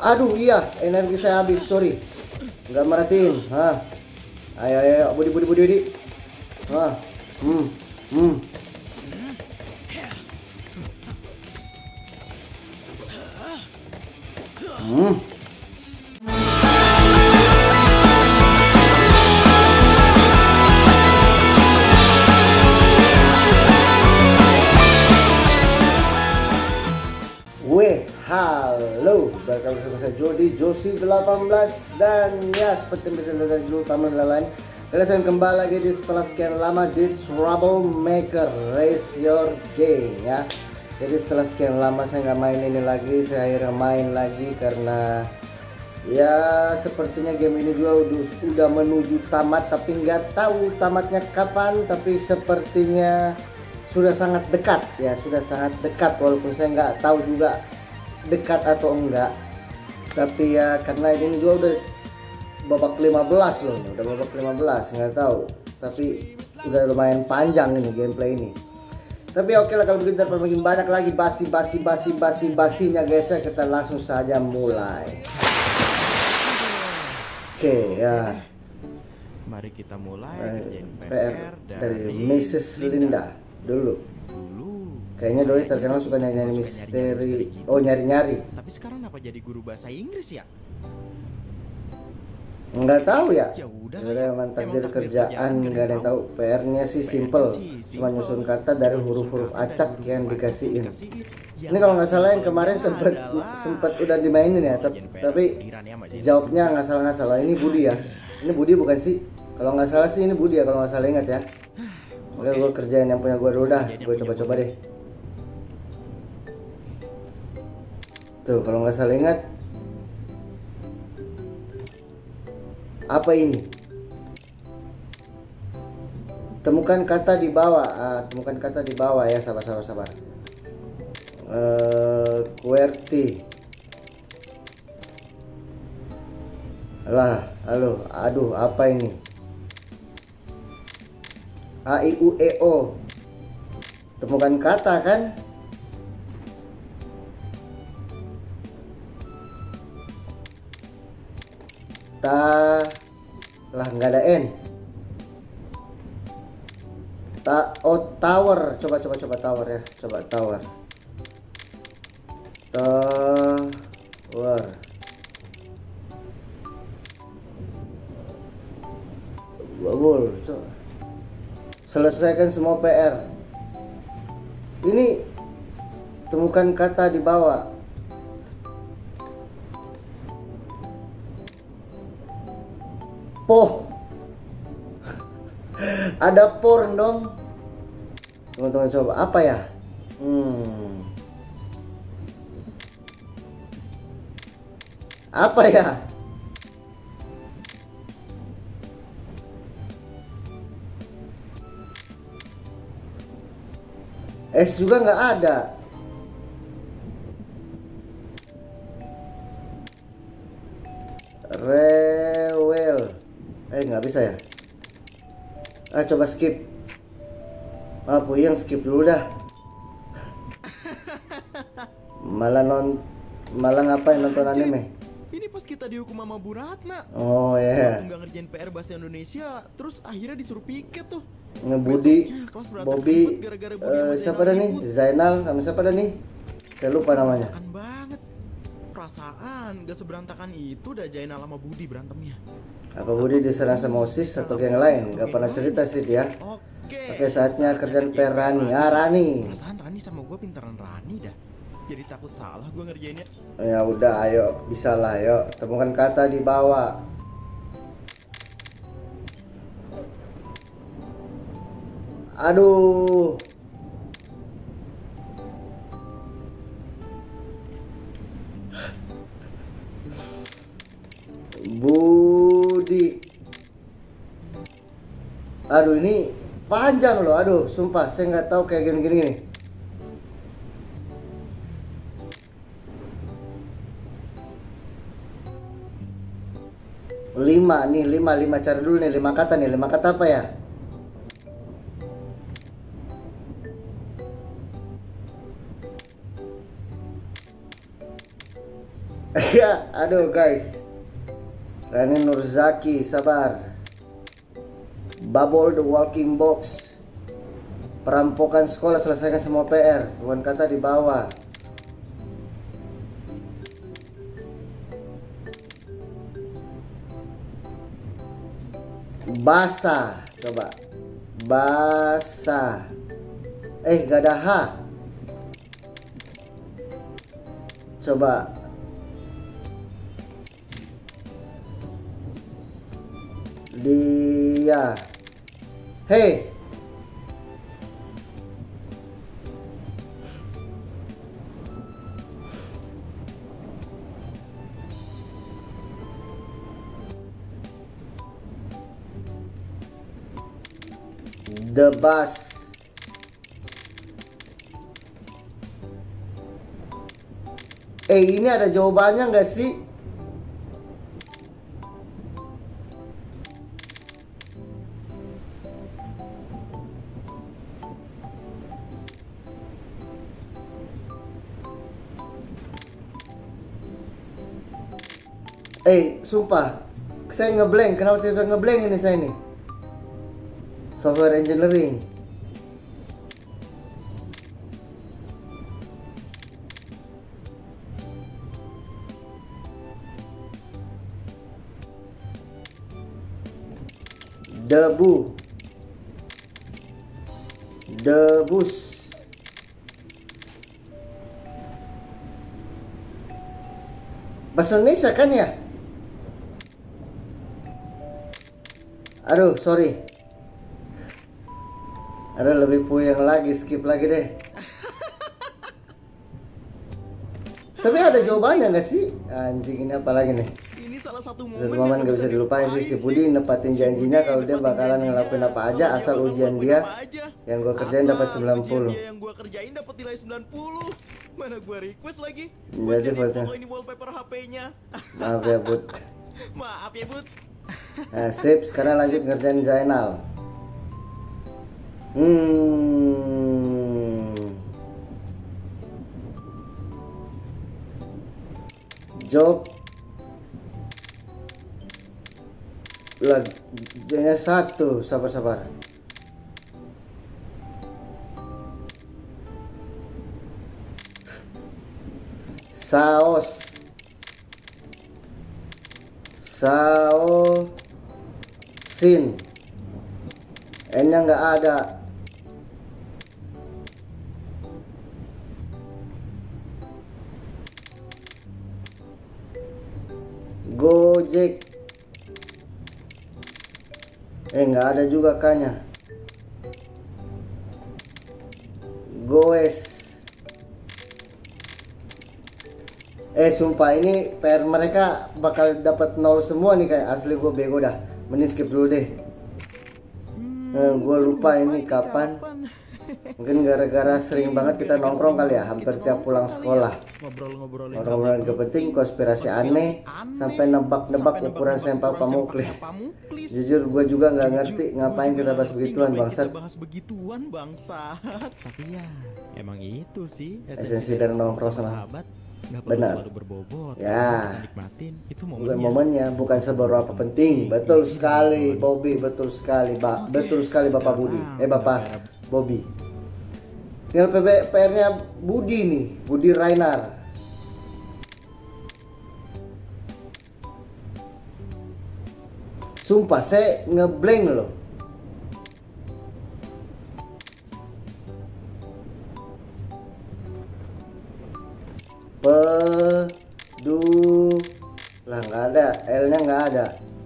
Aduh iya, energi saya habis, sorry. Nggak merhatiin. Hah. Ayo ayo, budi budi budi budi. Hah. Hmm. Hmm. Hmm. Halo, berkali bersama saya Jody Josi 18 dan ya seperti yang bisa dilihat dulu teman lain. Kalian kembali lagi di setelah sekian lama di Troublemaker Race Your Game ya. Jadi setelah sekian lama saya nggak main ini lagi, saya akhirnya main lagi karena ya sepertinya game ini juga udah menuju tamat, tapi nggak tahu tamatnya kapan, tapi sepertinya sudah sangat dekat ya, sudah sangat dekat walaupun saya nggak tahu juga dekat atau enggak. Tapi ya karena ini juga udah babak 15 loh, udah babak 15, nggak tahu, tapi udah lumayan panjang ini gameplay ini. Tapi oke lah, kalau begitu daripada makin banyak lagi basinya guys ya, kita langsung saja mulai. Oke ya, mari kita mulai kerjain PR dari Mrs. Linda dulu. Kayaknya Doi terkenal suka nyari-nyari misteri. Oh, nyari-nyari. Tapi sekarang apa jadi guru bahasa Inggris ya? Nggak tahu ya. Ya udah. Emang takdir kerjaan nggak ada yang tahu. PR-nya sih simple. Cuma nyusun kata dari huruf-huruf acak yang dikasihin. Ini kalau nggak salah yang kemarin sempat udah dimainin ya. Tapi jawabnya nggak salah. Ini Budi ya. Ini Budi bukan sih? Kalau nggak salah sih ini Budi ya, kalau nggak salah ingat ya. Oke, gue kerjain yang punya gue dulu dah. Gue coba-coba deh. Tuh, kalau nggak salah ingat apa ini? Temukan kata di bawah. Temukan kata di bawah ya, sabar. QWERTY. Lah, halo, aduh, apa ini? A I U E O. Temukan kata kan? Lah nggak ada N. Tower. Coba tower ya. Coba tower. Tower. Babul. Coba. Selesaikan semua PR. Ini temukan kata di bawah. Poh. Ada porn dong. Teman-teman coba apa ya? Apa ya? S juga nggak ada. Rewel. Nggak bisa ya. Coba skip. Puyeng skip dulu dah. Malah ngapain nonton anime? Ini pas kita dihukum sama Bu Ratna. Oh ya. Yeah. Nggak ngerjain PR bahasa Indonesia, terus akhirnya disuruh piket tuh. Budi, Bobby, siapa dah nih? Zainal, sama siapa dah nih? Saya lupa namanya. Banget. Perasaan gak seberantakan itu dah Zainal sama Budi berantemnya. Apa Budi diserang sama OSIS atau yang lain? Gak pernah cerita sih dia. Oke, saatnya kerjaan PR Rani. Rani. Perasaan Rani sama gue pintaran Rani dah. Jadi takut salah gue ngerjainnya. Ya udah, ayo, bisa lah, ayo. Temukan kata di bawah. Aduh. Budi. Aduh, ini panjang loh. Aduh, sumpah saya nggak tahu kayak gini-gini nih. Lima cari dulu nih, 5 kata nih. 5 kata apa ya? Ya, aduh guys. Rani Nurzaki, sabar. Bubble the walking box. Perampokan sekolah, selesaikan semua PR. Tuan kata di bawah. Basah, coba. Basah. Gak ada H. Coba. Dia. Hei. The bus. Ini ada jawabannya nggak sih? Sumpah, saya ngeblank. Kenapa saya ngeblank ini saya nih? Software engineering. Debu. Debus. Bahasa Indonesia kan ya? Aduh, sorry. Ada lebih puyeng lagi, skip lagi deh. Tapi ada jawabannya nggak sih? Anjing, ini apa lagi nih? Ini salah satu Satu momen gak bisa dilupain sih, si Budi nepatin janjinya kalau dia bakalan ngelakuin apa aja asal ujian dia yang gue kerjain dapat 90. Yang gue kerjain dapat nilai 90. Mana gue request lagi? Jadi foto ini wallpaper HP-nya. maaf ya Bud. Maaf ya Bud. Nah sip, sekarang lanjut ngerjain Zainal. Job J-nya 1, sabar. Saos. Saosin. N-nya nggak ada. Gojek. Nggak ada juga K-nya. Goes. Sumpah ini PR mereka bakal dapat 0 semua nih, kayak asli gue bego dah. Mending skip dulu deh. Gue lupa ini kapan. Mungkin gara-gara sering banget kita nongkrong kali ya, hampir tiap pulang sekolah. Ngobrol-ngobrolin gak penting, konspirasi aneh, sampai nebak-nebak ukuran sampel Pamuklis. Jujur gue juga nggak ngerti ngapain kita bahas begituan bangsat. Tapi ya, emang itu sih esensi dari nongkrong sama sahabat. Benar. Ya, itu bukan momennya, bukan seberapa penting. Betul sekali, Bobby. Betul sekali, betul sekali Bapak Budi. Bapak Bobby. Tinggal PR-nya Budi nih, Budi Rainar. Sumpah saya ngeblank loh. Lah nggak ada, L-nya nggak ada.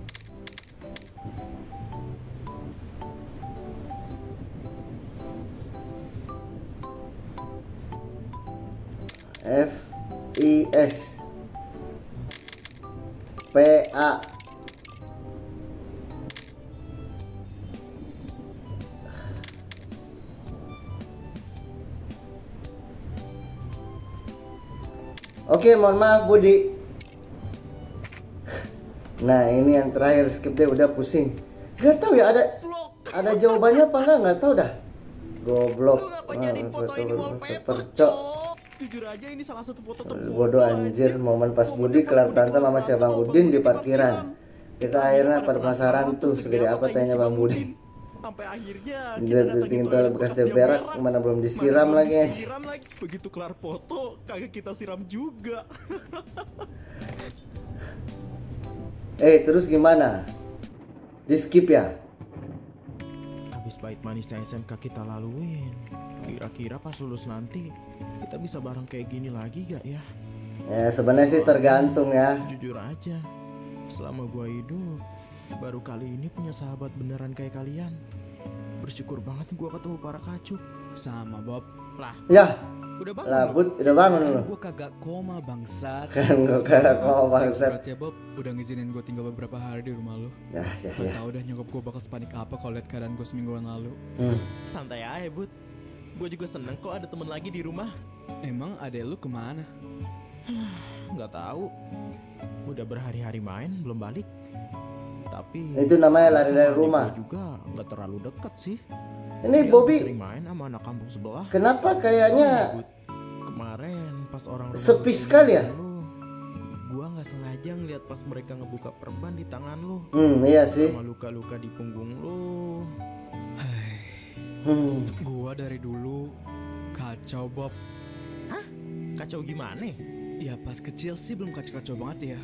FIS PA. Oke, mohon maaf Budi. Nah ini yang terakhir, skip deh, udah pusing. Gak tahu ya ada jawabannya apa nggak tahu dah. Goblok. Percok. Jujur aja ini salah satu foto terbodoh. Bodoh anjir, momen pas Budi kelar berantem sama si Bang Udin di parkiran. Kita akhirnya pada penasaran tuh segede apa tanya Bang Budi. Sampai akhirnya Dia tinggal bekas dia berak, mana belum disiram lagi. Begitu kelar foto, kagak kita siram juga. Terus gimana? Di skip ya? Habis pahit manisnya SMK kita laluin, kira-kira pas lulus nanti kita bisa bareng kayak gini lagi gak ya? Ya sebenarnya sih tergantung ya. Jujur aja, selama gua hidup baru kali ini punya sahabat beneran kayak kalian. Bersyukur banget gua ketemu para kacuk. Sama Bob. Lah, ya udah bangun. Labut, udah bangun lu. Gue kagak koma bangsat. Kan gue kagak koma bangsat. Ya Bob, udah ngizinin gue tinggal beberapa hari di rumah lu. Ya. Tau udah nyokap gue bakal sepanik apa kalau lihat keadaan gue semingguan lalu. Santai aja, Bud. Gue juga seneng kok ada temen lagi di rumah. Emang adek lu kemana? Nggak tahu. Udah berhari-hari main belum balik. Tapi itu namanya lari dari rumah. Juga nggak terlalu dekat sih. Ini Dia Bobby sering main sama anak kampung sebelah. Kenapa kayaknya kemarin pas orang sepi sekali ya? Gua nggak sengaja ngeliat pas mereka ngebuka perban di tangan lu. Iya sih. Sama luka-luka di punggung lu. Gua dari dulu kacau Bob. Hah? Kacau gimana? Ya pas kecil sih belum kacau-kacau banget ya.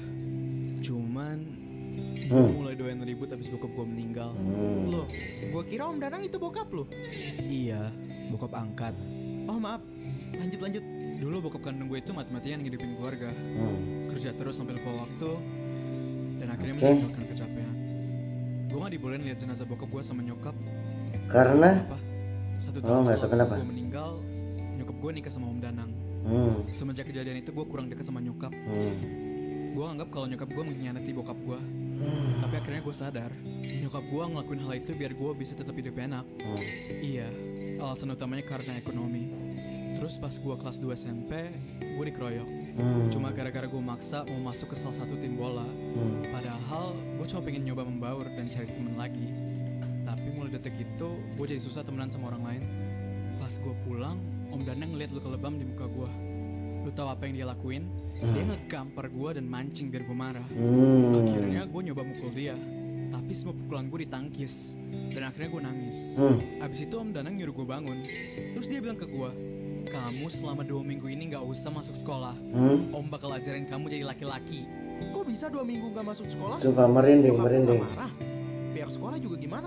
Cuman mulai doyan ribut abis bokap gue meninggal. Loh, gue kira Om Danang itu bokap lo. Iya, bokap angkat. Oh maaf, lanjut. Dulu bokap kandung gue itu mati-matian ngidupin keluarga. Kerja terus sampai lupa waktu. Dan akhirnya meninggalkan kecapean. Gue gak dibolehin lihat jenazah bokap gue sama nyokap. Karena? Satu tahun setelah gue meninggal, nyokap gue nikah sama Om Danang. Semenjak kejadian itu gue kurang dekat sama nyokap. Gue anggap kalau nyokap gue mengkhianati bokap gue. Tapi akhirnya gue sadar nyokap gue ngelakuin hal itu biar gue bisa tetap hidup enak. Iya, alasan utamanya karena ekonomi. Terus pas gue kelas 2 SMP, gue dikeroyok. Cuma gara-gara gue maksa mau masuk ke salah satu tim bola. Padahal gue cuma pengen nyoba membaur dan cari temen lagi. Tapi mulai detik itu gue jadi susah temenan sama orang lain. Pas gue pulang, Om Danang ngeliat luka lebam di muka gue. Lu tahu apa yang dia lakuin? Dia ngegampar gue dan mancing biar gue marah. Akhirnya gue nyoba mukul dia, tapi semua pukulan gue ditangkis. Dan akhirnya gue nangis. Abis itu Om Danang nyuruh gue bangun. Terus dia bilang ke gue, kamu selama 2 minggu ini gak usah masuk sekolah. Om bakal ajarin kamu jadi laki-laki. Kok bisa 2 minggu gak masuk sekolah? Suka merinding. Marah. Pihak sekolah juga gimana?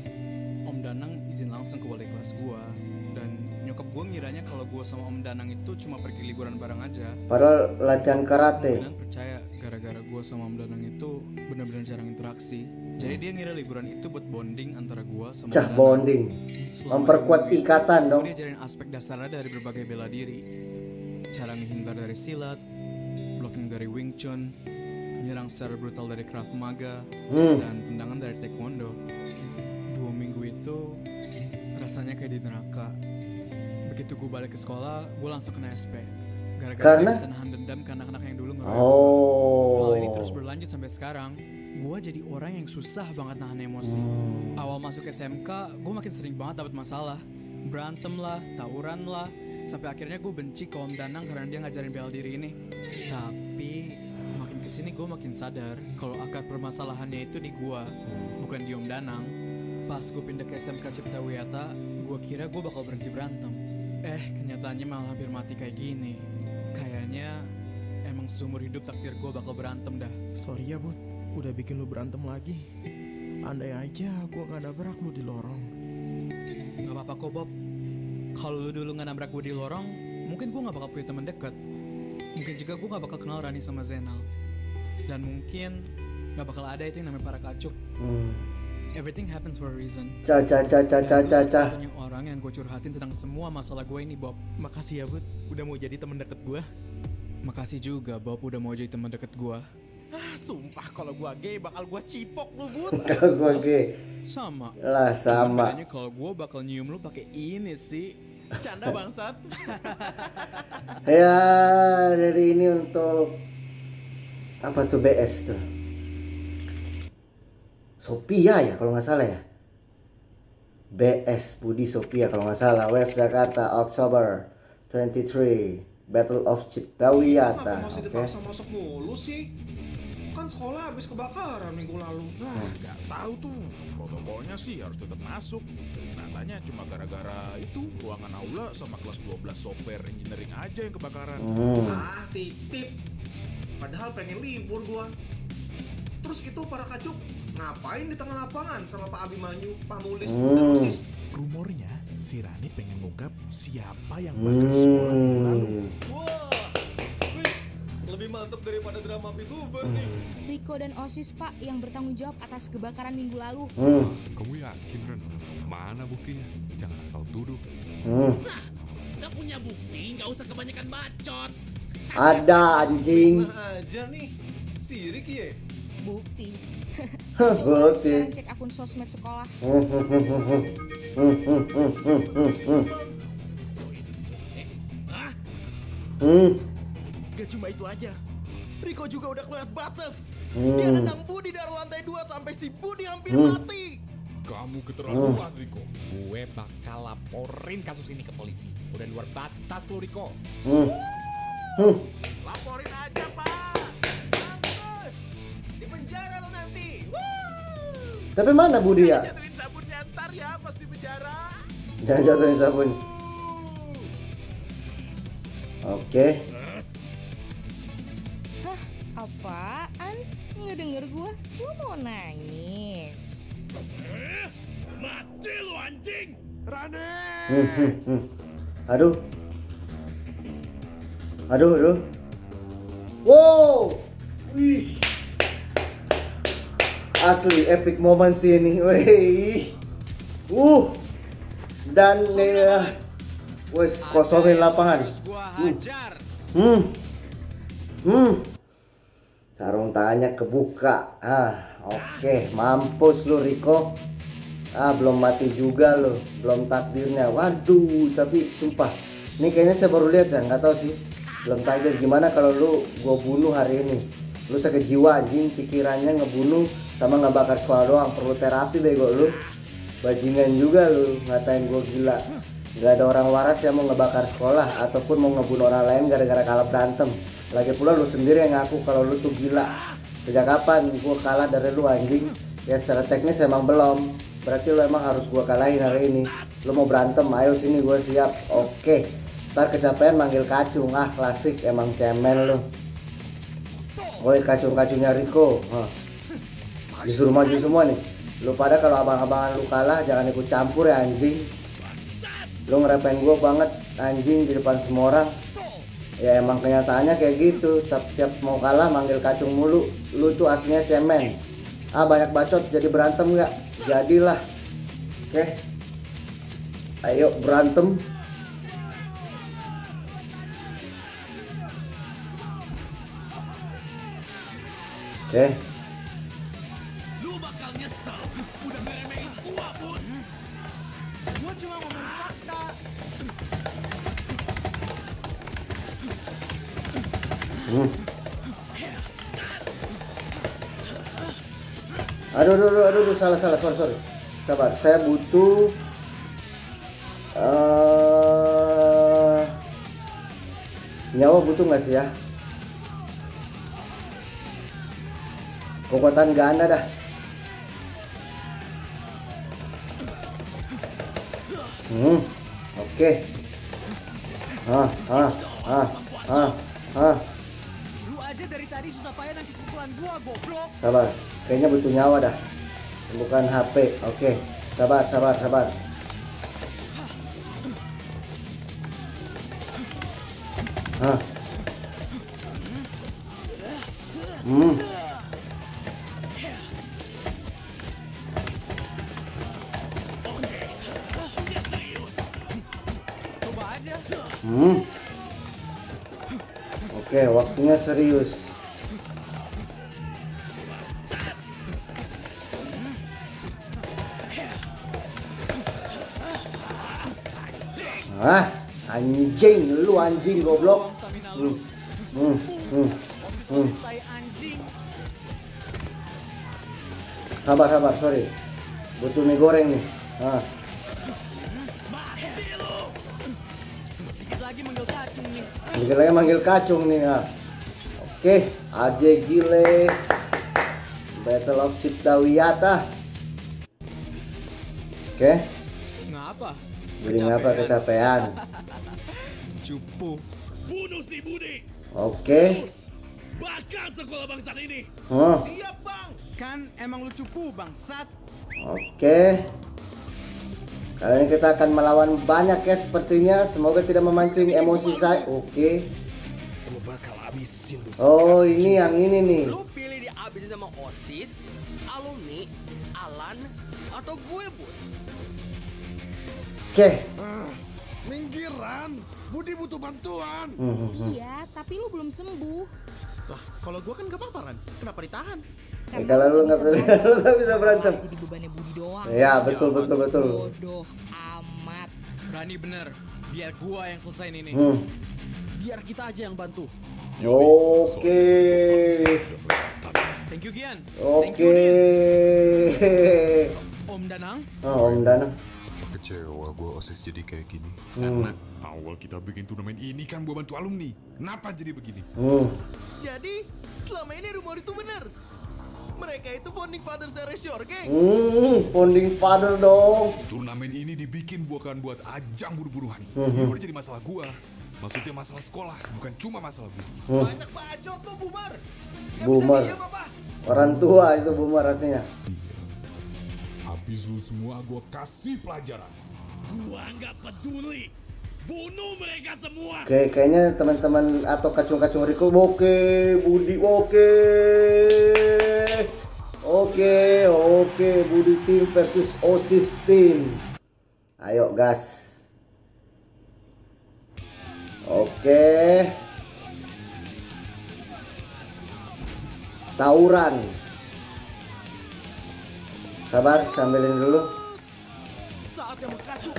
Om Danang izin langsung ke wali kelas gue. Dan nyokap gue ngiranya kalau gue sama Om Danang itu cuma pergi liburan bareng aja. Padahal latihan karate. Om Danang percaya gara-gara gue sama Om Danang itu benar-benar jarang interaksi. Jadi dia ngira liburan itu buat bonding antara gue sama Om Danang. Bonding. Memperkuat ikatan dong. Dia ajarin aspek dasarnya dari berbagai bela diri. Cara menghindar dari silat, blocking dari Wing Chun, menyerang secara brutal dari Krav Maga, dan tendangan dari Taekwondo. 2 minggu itu rasanya kayak di neraka. Begitu gue balik ke sekolah, gue langsung kena SP. Gara-gara bisa nahan dendam ke anak-anak yang dulu ngeroyok. Hal ini terus berlanjut sampai sekarang. Gue jadi orang yang susah banget nahan emosi. Awal masuk SMK, gue makin sering banget dapat masalah. Berantem lah, tawuran lah. Sampai akhirnya gue benci ke Om Danang karena dia ngajarin bela diri ini. Tapi makin kesini gue makin sadar kalau akar permasalahannya itu di gue, bukan di Om Danang. Pas gue pindah ke SMK Cipta Wiyata, gue kira gue bakal berhenti berantem. Kenyataannya malah hampir mati kayak gini. Kayaknya emang seumur hidup takdir gue bakal berantem dah. Sorry ya Bud, udah bikin lu berantem lagi. Andai aja gue gak nabrak lu di lorong. Gak apa-apa kok Bob. Kalau lu dulu gak nabrak gue di lorong, mungkin gue gak bakal punya teman dekat. Mungkin juga gue gak bakal kenal Rani sama Zainal. Dan mungkin gak bakal ada itu yang namanya para kacuk. Everything happens for a reason. Satu-satunya orang yang gue curhatin tentang semua masalah gue ini Bob. Makasih ya Bud, udah mau jadi teman deket gue. Makasih juga Bob udah mau jadi teman deket gue. Sumpah kalau gue gay bakal gue cipok lu Bud. Kalau gue gay sama. Lah sama. Bedanya kalau gue bakal nyium lu pakai ini sih. Canda bangsat. Ya dari ini untuk apa tuh BS tuh? Sophia ya kalau nggak salah ya. BS Budi Sophia kalau nggak salah. West Jakarta Oktober 23 Battle of Ciptawiyata. Kenapa masih dipaksa masuk mulu sih? Kan sekolah habis kebakaran minggu lalu. Nggak tahu tuh. Protokolnya sih harus tetap masuk. Katanya cuma gara-gara itu ruangan aula sama kelas 12 software engineering aja yang kebakaran. Titip. Padahal pengen libur gua. Terus itu para kacuk ngapain di tengah lapangan sama Pak Abimanyu, Pak Mulis, dan OSIS? Rumornya si Rani pengen ngungkap siapa yang bakar sekolah minggu lalu. Wah, lebih mantap daripada drama VTuber nih. Riko dan OSIS Pak yang bertanggung jawab atas kebakaran minggu lalu. Kamu yakin Ren? Mana buktinya? Jangan asal tuduh. Nah, gak punya bukti, gak usah kebanyakan bacot. Ada anjing. Nah aja nih, sirik ya. Bukti. Coba Bukti. sekarang cek akun sosmed sekolah. Gak cuma itu aja, Riko juga udah kelewat batas. Dia nendang Budi dari lantai 2 sampai si Budi hampir mati. Kamu keterlaluan Riko. Gue bakal laporin kasus ini ke polisi. Udah luar batas lu Riko. Laporin aja Pak. Mampus, di penjara lo nanti. Tapi mana Budi ya? Jatuhin sabunnya ntar ya pas di penjara. Jangan jatuhin sabun. Oke. Hah, apaan? Nggak denger gua mau nangis. Mati lu anjing. Rani. Aduh. Aduh. Wow. Wih. Asli epic moment sih ini. Wih. Dan dia wes kosongin lapangan. Gua hajar. Sarung tangannya kebuka. Oke, mampus lu Riko. Belum mati juga lu, belum takdirnya. Waduh, tapi sumpah, ini kayaknya saya baru lihat ya, nggak tahu sih. Belum takdir. Gimana kalau lu gua bunuh hari ini? Lu sakit jiwa anjing, pikirannya ngebunuh sama ngebakar sekolah doang. Perlu terapi bego lu. Bajingan juga lu, ngatain gua gila. Gak ada orang waras yang mau ngebakar sekolah ataupun mau ngebunuh orang lain gara-gara kalah berantem. Lagi pula lu sendiri yang ngaku kalau lu tuh gila. Sejak kapan gua kalah dari lu anjing? Ya secara teknis emang belum. Berarti lu emang harus gua kalahin hari ini. Lu mau berantem, ayo sini gua siap. Oke. Ntar kecapean manggil kacung. Klasik emang cemen lu. Woi kacung-kacungnya Riko. Disuruh maju semua nih. Lu pada kalau abang-abangan lu kalah jangan ikut campur ya anjing. Lu ngerepen gua banget anjing di depan semua orang. Ya emang kenyataannya kayak gitu. Tiap mau kalah manggil kacung mulu. Lu tuh aslinya cemen. Banyak bacot jadi berantem nggak? Jadilah. Oke. Ayo berantem. Oke. Lu bakal nyesel. Udah ngeremehin gua, Bun. Gua cuma ngomong fakta. Aduh, salah, sorry. Sabar, saya butuh nyawa butuh nggak sih ya? Kekuatan ganda dah. Oke. Lu aja dari tadi susah payah nangkis pukulan gua, goblok. Sabar, kayaknya butuh nyawa dah. Bukan HP. Oke. Sabar. Coba aja. Oke, waktunya serius. Anjing, lu anjing goblok. Tai anjing. Sabar, sorry. Butuh mie goreng nih. Dikit lagi manggil kacung nih. Dikit lagi manggil kacung nih ya. Oke, AJ Gile Battle of Ciptawiyata. Oke. Ngapa? Jadi ngapa kecapean? Cupu. Bunuh si Budi. Oke. Bakar sekolah bangsat ini. Siap bang. Kan emang lu cupu bangsat. Oke. Kali ini kita akan melawan banyak ya sepertinya. Semoga tidak memancing emosi saya. Oke. Gue bakal habisin lu. Oh ini yang ini nih. Lu pilih dihabisin sama OSIS, alumni, Alan, atau gue, Bud? Oke. Minggiran, Budi butuh bantuan. Iya, tapi lu belum sembuh. Lah, kalau gua kan gak apa-apa kan? Kenapa ditahan? Kalau lu nggak bisa berantem. Jadi bebannya Budi doang. Ya betul. Bodoh amat. Berani bener. Biar gua yang selesain ini. Biar kita aja yang bantu. Oke. Thank you Gian. Oke. Om Danang. Oh, Om Danang. Kecewa gue OSIS jadi kayak gini. Karena awal kita bikin turnamen ini kan buat bantu alumni. Kenapa jadi begini? Jadi, selama ini rumor itu benar. Mereka itu founding father series your gang. Founding father dong. Turnamen ini dibikin bukan buat ajang buru-buruan. Ini udah jadi masalah gua. Maksudnya masalah sekolah, bukan cuma masalah gua. Banyak bacot tuh Bumar. Gak Bumar. bisa diam apa? Orang tua itu Bumar artinya. Habis lu semua gua kasih pelajaran. Gua nggak peduli. Bunuh mereka semua. Oke, kayaknya teman-teman atau kacung-kacung Riko. Oke, Budi. Oke, Budi tim versus OSIS tim. Ayo gas. Oke. Tawuran. Sabar, sambilin dulu. Saatnya mengkacau.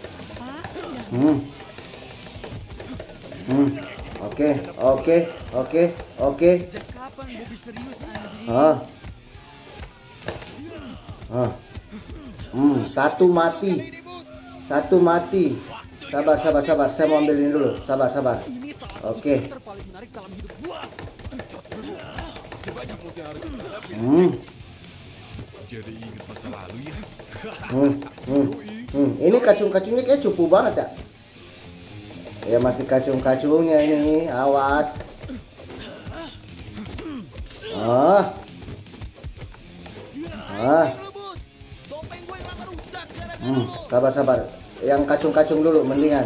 Oke. Sejak kapan Bobby serius anjing? Satu mati. Sabar. Saya mau ambilin dulu. Sabar. Oke. Terpaling menarik dalam hidup gua. Sebanyak musuh harus dihadapi. Jadi ingat masa lalu ya. Ini kacung-kacungnya kayak cupu banget ya. Ya masih kacung-kacungnya ini, awas. Sabar. Yang kacung-kacung dulu mendingan.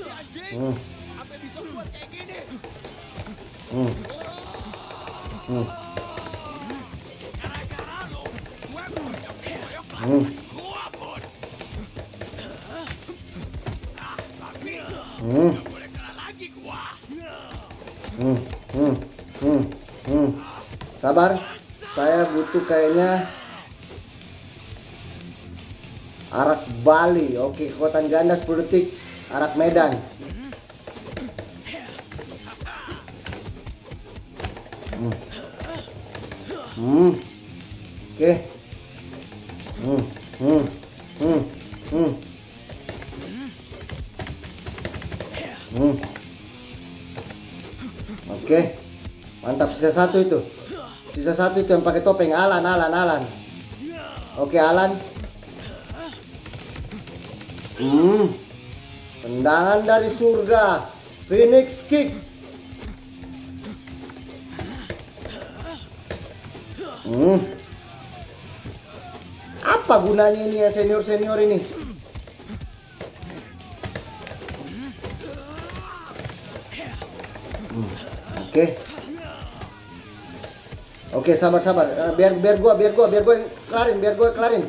Sabar, saya butuh kayaknya arak Bali. Oke, kekuatan ganda 10 detik. Arak Medan. Oke. Oke. Mantap, sisa satu itu yang pakai topeng. Alan. Oke, Alan. Tendangan dari surga. Phoenix kick. Apa gunanya ini ya senior ini? Oke, sabar. Biar gua yang kelarin.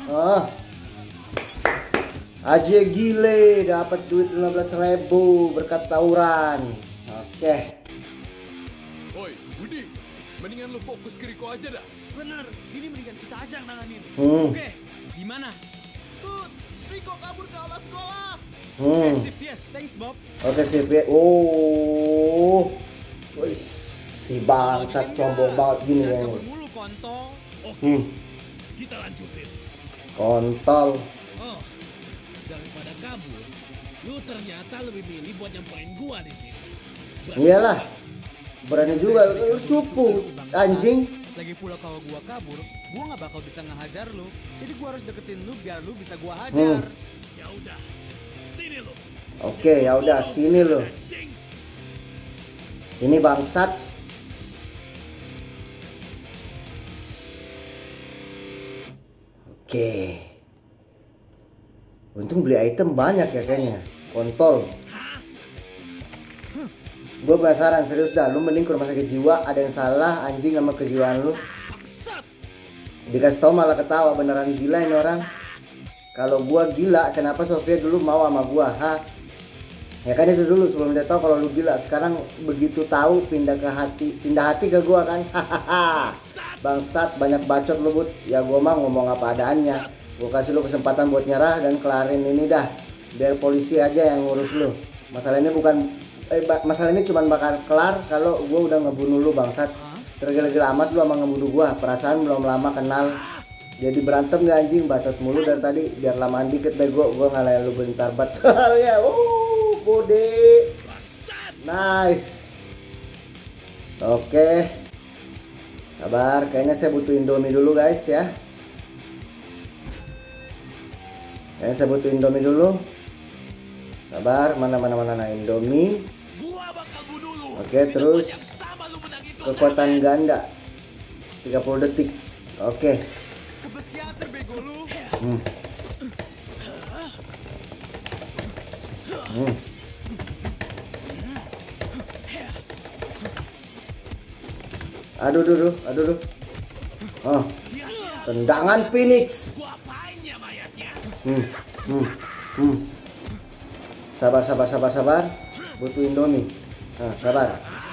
AJ Gile dapat duit 15.000 berkat tawuran. Oke. Oi, Budi, mendingan lu fokus ke Riko aja dah. Bener, ini mendingan kita aja yang nanganin. Oke, gimana? Tut, Riko kabur ke aula sekolah. Sip, yes, thanks Bob. Oke, sip ya. Oh. Wih, si bangsat sombong banget gini ya. Kabur mulu kontol. Oke, kita lanjutin. Kontol. Oh, daripada kabur, lu ternyata lebih milih buat nyamperin gua di sini. Iyalah, berani juga lu cupu anjing. Lagi pula kalau gua kabur, gua nggak bakal bisa ngehajar lu. Jadi gua harus deketin lu biar lu bisa gua hajar. Ya udah, sini lu. Oke, ya udah sini lu. Ini bangsat. Oke. Untung beli item banyak ya kayaknya. Kontol. Gue penasaran serius dah, lu mending ke rumah sakit jiwa, ada yang salah anjing sama kejiwaan lu. Dikasih tau malah ketawa, beneran gila ini orang. Kalau gua gila, kenapa Sofia dulu mau sama gua? Ya kan itu dulu sebelum dia tahu kalau lu gila. Sekarang begitu tahu pindah hati ke gua kan. Hahaha. Bangsat, banyak bacot lu Bud. Ya gua mah ngomong apa adaannya. Gua kasih lu kesempatan buat nyerah dan kelarin ini dah. Biar polisi aja yang ngurus lu. Masalah ini masalah ini cuma bakal kelar kalau gue udah ngebunuh lu bangsat. Tergila-gila amat lu sama ngebunuh gue. Perasaan belum lama kenal. Jadi berantem gak anjing, bacot mulu dari tadi. Biar lamaan dikit bego, gue ngalahin lu bentar bat. Soalnya, bode. Nice. Oke. Sabar, kayaknya saya butuh Indomie dulu guys ya. Kayaknya saya butuh Indomie dulu. Sabar, mana Indomie. Oke, terus kekuatan ganda 30 detik. Oke. Aduh. Oh. Tendangan Phoenix. Sabar. Butuh Indomie. Nah, sabar.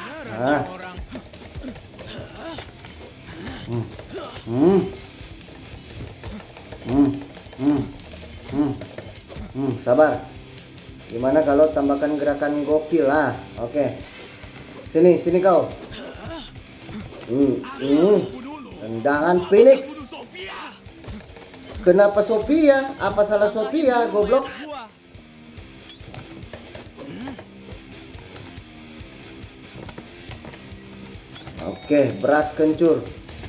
Sabar. Gimana kalau tambahkan gerakan gokil lah? Oke. Sini kau. Tendangan Phoenix. Kenapa Sophia? Apa salah Sophia? Goblok. Oke, beras kencur.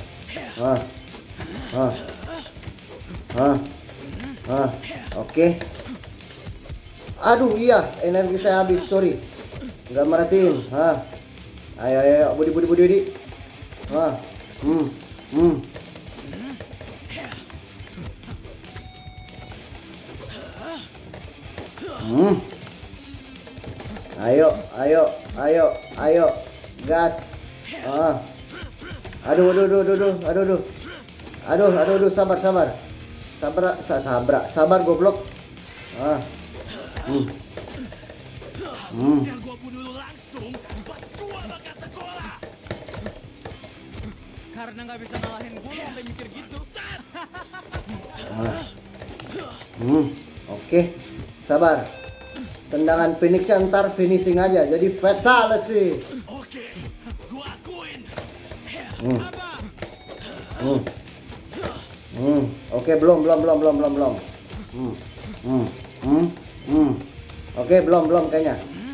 Oke. Aduh iya, energi saya habis, sorry. Nggak merhatiin. Ayo, Budi. Ayo, gas. Aduh, sabar goblok. Karena nggak bisa ngalahin gue, sampai mikir gitu. Oke, sabar. Tendangan Phoenix-nya ntar finishing aja, jadi fatality. Oke, gua akuin. Oke, belum. Oke, belum kayaknya.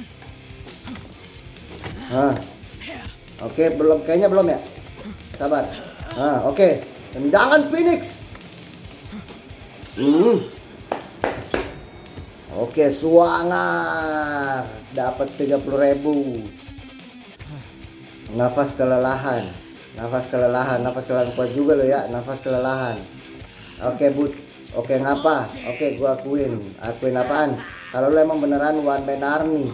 Oke, kayaknya belum ya. Sabar. Oke. Tendangan Phoenix. Oke, suangar. Dapat 30.000. Nafas kelelahan kuat juga lo ya. Nafas kelelahan. Oke, Bud. Oke, ngapa? Oke, gua akuin apaan? Kalau lo emang beneran one man army,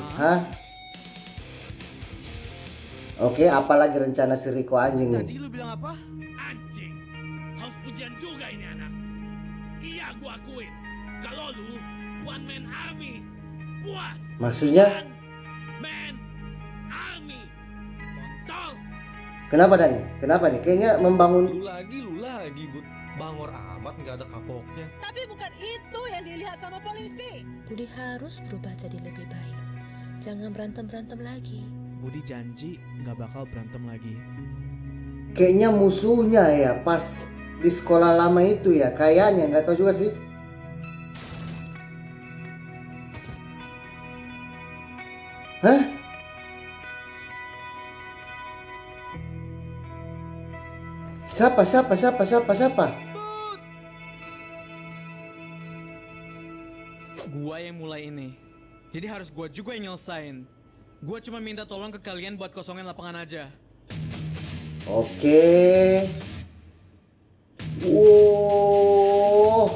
Oke, apalagi rencana si Rico anjing nih? Tadi lu bilang apa? Anjing. Haus pujian juga ini anak. Iya, gua akuin. Kalau lu one man army, puas. Maksudnya? One man army. Kontol. Kenapa Dani? Kenapa nih? Kayaknya membangun. Lu lagi, Bud. Bangor amat, nggak ada kapoknya. Tapi bukan itu yang dilihat sama polisi. Budi harus berubah jadi lebih baik. Jangan berantem lagi. Budi janji nggak bakal berantem lagi. Kayaknya musuhnya ya pas di sekolah lama itu ya. Kayaknya, nggak tahu juga sih. Siapa? Gua yang mulai ini. Jadi harus gua juga yang nyelesain. Gua cuma minta tolong ke kalian buat kosongin lapangan aja. Oke. Wow.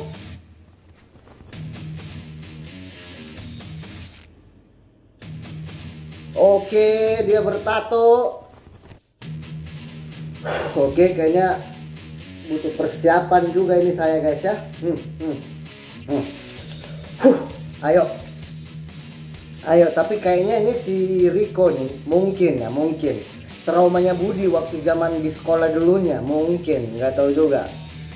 Oke, dia bertato. Oke, kayaknya butuh persiapan juga ini saya guys ya. Ayo, tapi kayaknya ini si Rico nih mungkin traumanya Budi waktu zaman di sekolah dulunya, mungkin, nggak tahu juga.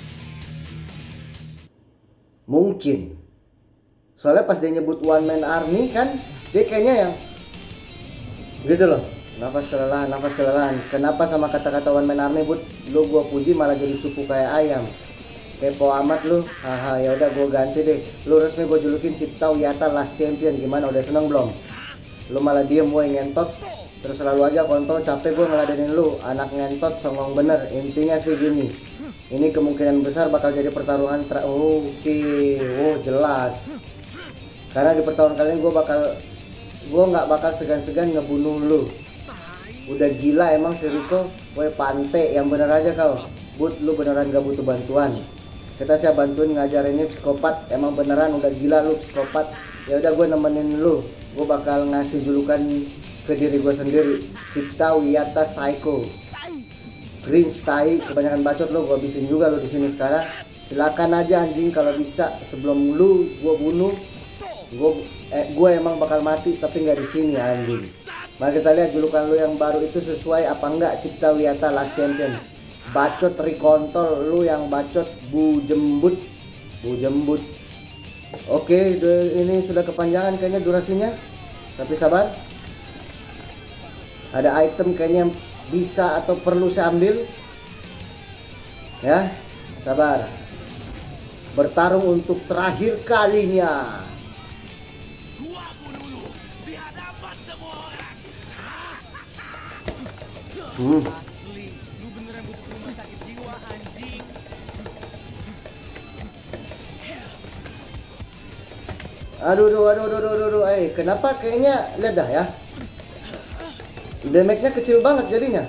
Mungkin. Soalnya pas dia nyebut one man army kan, dia kayaknya yang gitu loh. Nafas kelelahan. Kenapa sama kata-kata one man army Bud? Lu gua puji malah jadi cupu kayak ayam. Kepo amat lu. Haha, ya udah gua ganti deh. Lu resmi gua julukin Cipta Wiyata Last Champion. Gimana, udah seneng belum? Lu malah diem woy ngentot. Terus selalu aja kontol, capek gua ngeladenin lu. Anak ngentot songong bener. Intinya sih gini. Ini kemungkinan besar bakal jadi pertarungan jelas. Karena di pertarungan kalian gua nggak bakal segan-segan ngebunuh lu. Udah gila emang si Rico. Woy pante, yang bener aja kau. Bud, lu beneran gak butuh bantuan. Kita siap bantuin ngajarin ini psikopat. Emang beneran udah gila lu psikopat. Ya udah gue nemenin lu. Gue bakal ngasih julukan ke diri gue sendiri. Cipta Wiyata Psycho. Green tai, kebanyakan bacot lu, gue habisin juga lu di sini sekarang. Silakan aja anjing kalau bisa sebelum lu gue bunuh. Gue emang bakal mati tapi nggak di sini anjing. Mari kita lihat julukan lu yang baru itu sesuai apa enggak. Cipta Wiyata Last Champion. Bacot rikontol, lu yang bacot bu jembut. Oke, ini sudah kepanjangan kayaknya durasinya. Tapi sabar. Ada item kayaknya bisa atau perlu saya ambil. Ya, sabar. Bertarung untuk terakhir kalinya. Aduh, kenapa kayaknya lihat dah ya. Damage-nya kecil banget jadinya.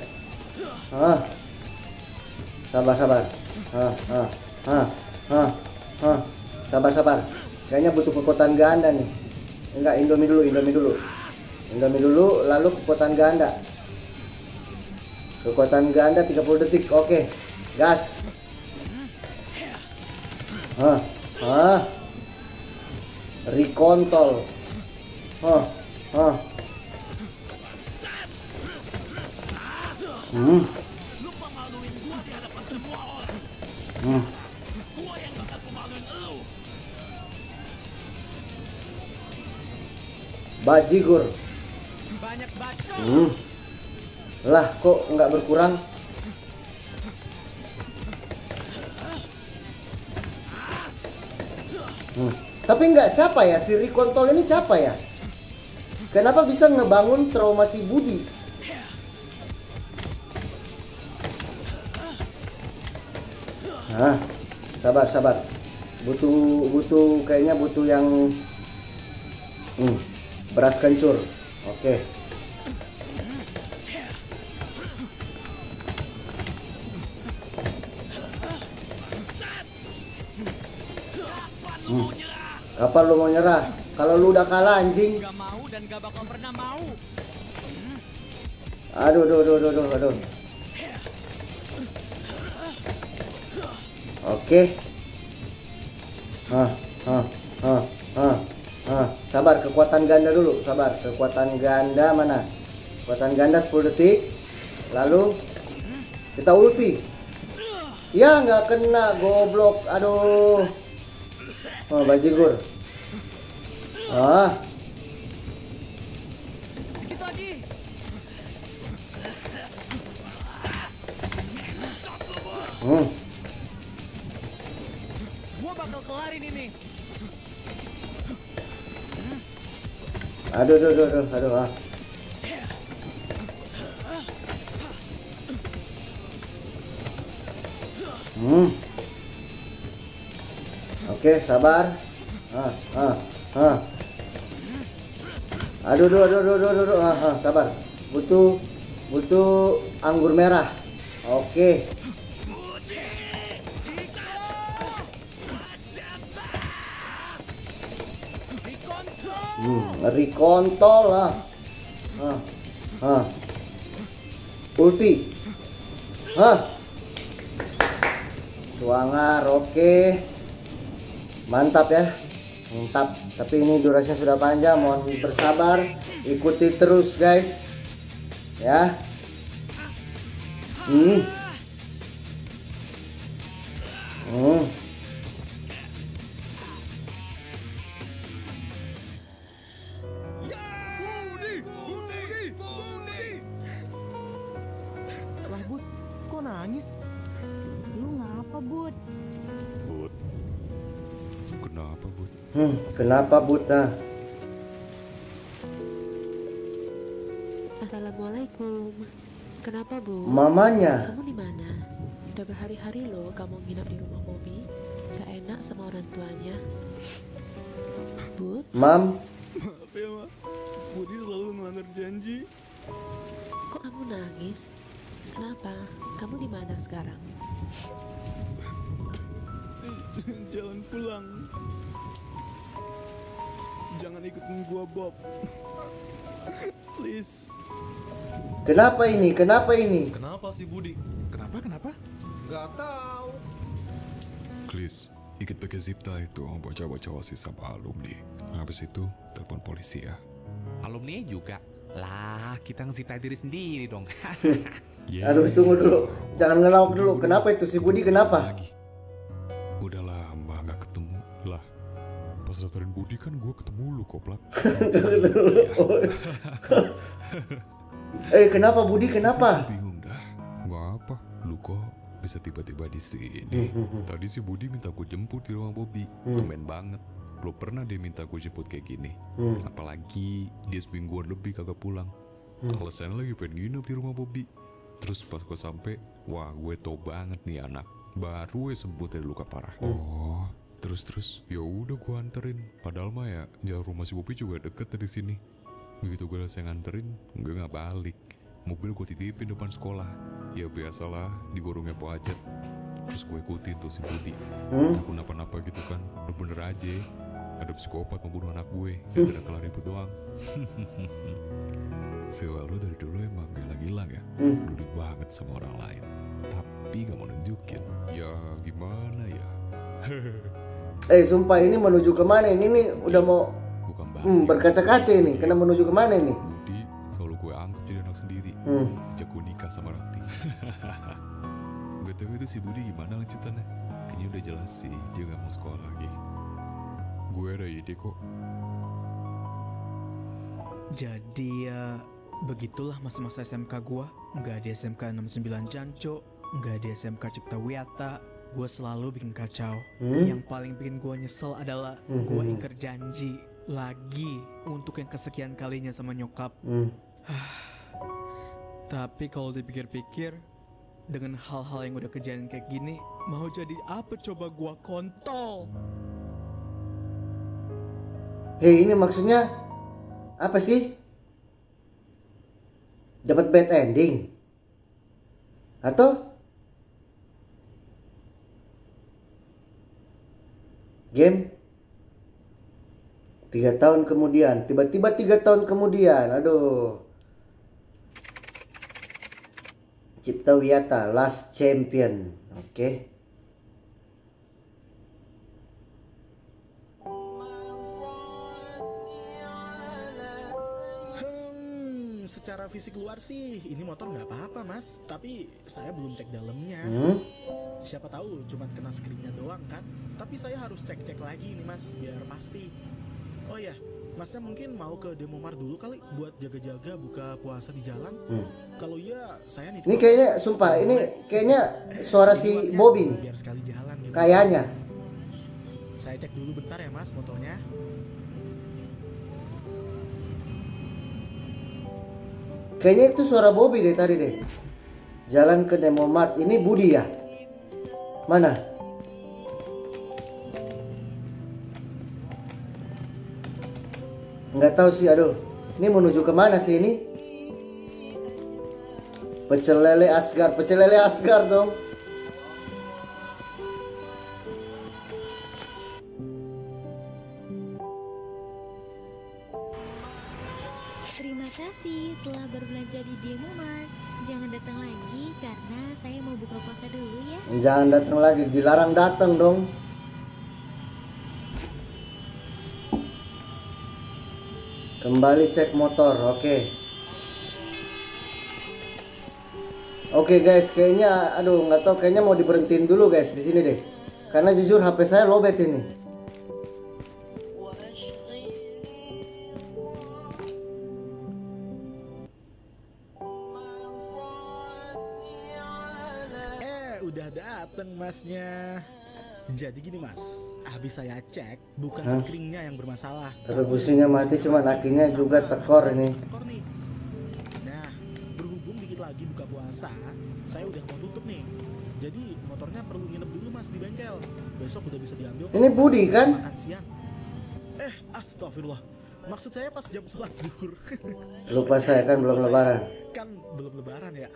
Sabar. Sabar. Kayaknya butuh kekuatan ganda nih. Enggak, Indomie dulu, lalu kekuatan ganda. Kekuatan ganda 30 detik. Oke. Gas. Rikontol. Bajigur. Banyak bacot. Lah kok nggak berkurang? Tapi nggak siapa ya si Rikontol ini, siapa ya? Kenapa bisa ngebangun trauma si Budi? Sabar. Butuh kayaknya butuh yang beras kencur. Oke. Kapan lu mau nyerah? Kalau lu udah kalah anjing. Gak mau dan gak bakal pernah mau. Aduh. Oke. Sabar, kekuatan ganda dulu. Sabar, kekuatan ganda mana? Kekuatan ganda 10 detik. Lalu kita ulti. Ya nggak kena, goblok. Aduh. Bajigur. Dikit lagi. Gua bakal kelarin ini. Aduh. Oke, sabar. Aduh. Sabar. Butuh anggur merah. Oke. Rikontol lah. Ulti. Suangar, oke. Mantap ya. Mantap. Tapi ini durasinya sudah panjang, mohon bersabar. Ikuti terus guys. Ya. Lah Bud, kok nangis? Lu ngapa, Bud? Bud. Kenapa, Bud? Kenapa Bud? Assalamualaikum. Kenapa, Bu? Mamanya. Kamu di mana? Udah berhari-hari loh kamu nginap di rumah Bobby. Gak enak sama orang tuanya. Bud? Mam. Maaf ya, Ma. Budi selalu melanggar janji. Kok kamu nangis? Kenapa? Kamu di mana sekarang? Jalan pulang. Jangan ikutin gua, Bob. Please. Kenapa ini? Kenapa sih Budi? Kenapa? Gak tahu. Please, ikut pakai zip tie itu bocah-bocah OSIS sama alumni. Habis itu telepon polisi ya. Alumni juga. Lah, kita nge-zip tie diri sendiri dong. Aduh, tunggu dulu. Jangan ngelawak dulu. Kenapa itu si Budi kenapa? Udah lama gak ketemu. Lah, pas daftarin Budi kan gue ketemu lu koplak. Kenapa Budi? Kenapa? Bingung dah. Gak apa. Lu kok bisa tiba-tiba di sini? Tadi si Budi minta gue jemput di rumah Bobby. Tumben banget. Belum pernah dia minta gue jemput kayak gini. Apalagi dia semingguan lebih kagak pulang. Alasannya lagi pengen nginep di rumah Bobby. Terus pas gue sampai, wah gue tau banget nih anak. Baru sembuh dari luka parah. Oh, terus ya udah gue anterin. Padahal mah ya jalan rumah si Bobby juga deket dari sini. Begitu gue selesai nganterin, gue nggak balik. Mobil gue titipin depan sekolah. Ya biasalah di gorongnya Po Ajat. Terus gue ikutin tuh si Budi. Aku napa-napa gitu kan. Bener-bener aja ada psikopat membunuh anak gue. Ya udah kelar ribut doang. Si Walu dari dulu emang gila-gila ya. Peduli banget sama orang lain. Tapi gak mau nunjukin. Ya gimana ya. Sumpah ini menuju kemana ini? Nih udah mau berkaca-kaca ini. Kena menuju kemana ini? Budi selalu gue anggap jadi anak sendiri. Sejak gue nikah sama Rati. BTW itu si Budi gimana lanjutannya? Kayaknya udah jelas sih dia gak mau sekolah lagi. Gue ada ide kok. Jadi ya begitulah masa-masa SMK gua. Nggak di SMK 69 Janco, nggak di SMK Cipta Wiyata. Gue selalu bikin kacau. Yang paling bikin gue nyesel adalah gue ingkar janji lagi untuk yang kesekian kalinya sama nyokap. Tapi kalau dipikir-pikir, dengan hal-hal yang udah kejadian kayak gini, mau jadi apa coba gue kontol? Ini maksudnya apa sih? Dapat bad ending? Atau game 3 tahun kemudian, tiba-tiba 3 tahun kemudian, aduh. Cipta Wiyata Last Champion, oke. Secara fisik luar sih ini motor nggak apa-apa mas, tapi saya belum cek dalamnya. Siapa tahu cuma kena screennya doang kan, tapi saya harus cek lagi nih mas biar pasti. Oh ya, masnya mungkin mau ke Demomar dulu kali buat jaga-jaga buka puasa di jalan. Kalau iya saya nih. Ini kayaknya sumpah ini kayaknya suara si Bobby nih. Biar sekali jalan gitu. Kayaknya. Saya cek dulu bentar ya mas motornya. Kayaknya itu suara Bobby deh tadi deh. Jalan ke Demomart. Ini Budi ya? Mana? Nggak tahu sih, aduh. Ini menuju kemana sih ini? Pecel lele Asgar dong. Terima kasih telah berbelanja di Demo Mart. Jangan datang lagi karena saya mau buka puasa dulu ya. Jangan datang lagi, dilarang datang dong. Kembali cek motor, oke. Oke guys, kayaknya aduh nggak tahu, kayaknya mau diberhentiin dulu guys di sini deh. Karena jujur HP saya lowbat ini. Udah dateng masnya. Jadi gini mas, habis saya cek bukan screennya yang bermasalah. Tapi businya mati, cuma akinya juga tekor ini. Nah, berhubung dikit lagi buka puasa, saya udah mau tutup nih. Jadi motornya perlu nginep dulu mas di bengkel. Besok udah bisa diambil. Ini Budi kan? Makan siang. Astagfirullah. Maksud saya pas jam sholat zuhur. Lupa saya kan belum lebaran. Kan belum lebaran ya.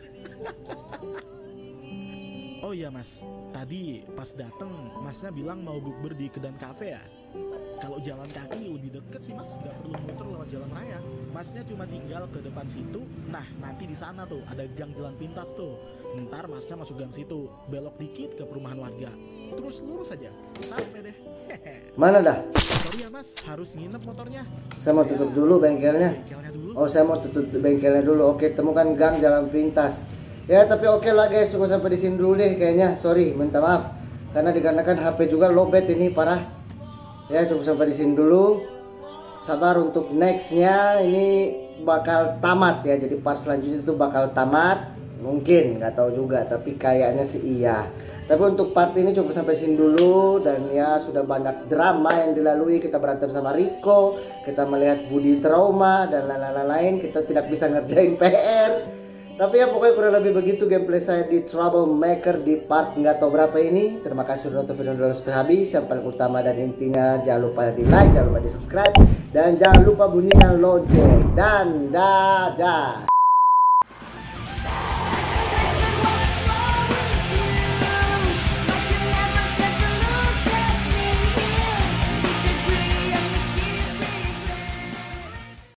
Oh iya mas, tadi pas dateng masnya bilang mau bukber di Kedan Cafe ya. Kalau jalan kaki lebih deket sih mas, gak perlu muter lewat jalan raya. Masnya cuma tinggal ke depan situ. Nah nanti di sana tuh ada gang jalan pintas tuh. Ntar masnya masuk gang situ, belok dikit ke perumahan warga. Terus lurus aja, sampai deh. Mana dah? Sorry ya mas, harus nginep motornya. Saya mau tutup dulu bengkelnya. Oh saya mau tutup bengkelnya dulu. Oke, temukan gang jalan pintas. Ya tapi oke lah guys, cukup sampai di sini dulu deh kayaknya. Sorry, minta maaf karena dikarenakan HP juga lowbat ini parah. Ya cukup sampai di sini dulu. Sabar untuk nextnya, ini bakal tamat ya. Jadi part selanjutnya itu bakal tamat. Mungkin nggak tahu juga, tapi kayaknya sih iya. Tapi untuk part ini cukup sampai sini dulu. Dan ya sudah banyak drama yang dilalui. Kita berantem sama Rico, kita melihat Budi trauma dan lain-lain. Kita tidak bisa ngerjain PR. Tapi ya pokoknya kurang lebih begitu gameplay saya di Troublemaker di part nggak tahu berapa ini. Terima kasih sudah nonton video dulu sampai habis. Yang paling utama dan intinya jangan lupa di like, jangan lupa di subscribe, dan jangan lupa bunyikan lonceng. Dan dadah.